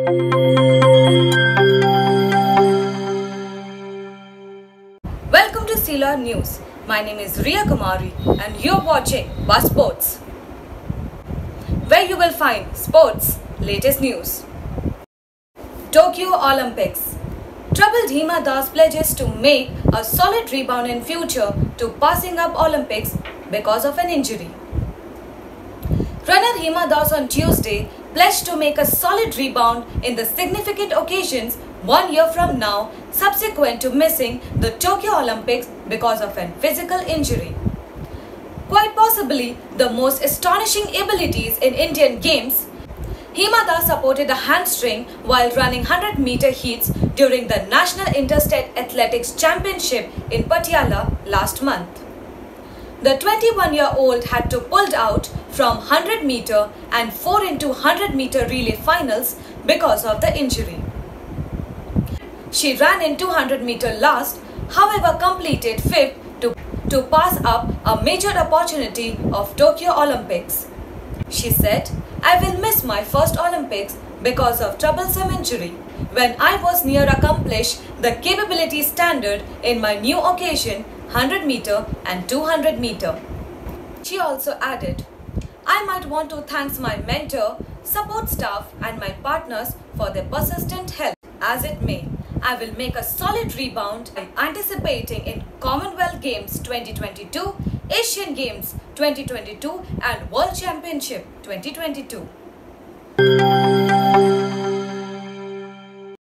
Welcome to Sila News. My name is Riya Kumari and you're watching Buzz Sports, where you will find sports latest news. Tokyo Olympics. Troubled Hima Das pledges to make a solid rebound in future to passing up Olympics because of an injury. Runner Hima Das on Tuesday pledged to make a solid rebound in the significant occasions 1 year from now, subsequent to missing the Tokyo Olympics because of a physical injury. Quite possibly the most astonishing abilities in Indian Games, Hima Das supported a hamstring while running 100-meter heats during the National Interstate Athletics Championship in Patiala last month. The 21-year-old had to pull out from 100-meter and 4 into 100-meter relay finals because of the injury. She ran in 200-meter last, however completed 5th to pass up a major opportunity of Tokyo Olympics. She said, "I will miss my first Olympics because of troublesome injury, when I was near accomplish the capability standard in my new occasion 100-meter and 200-meter. She also added, "I might want to thank my mentor, support staff and my partners for their persistent help. As it may, I will make a solid rebound. I'm anticipating in Commonwealth Games 2022, Asian Games 2022 and World Championship 2022.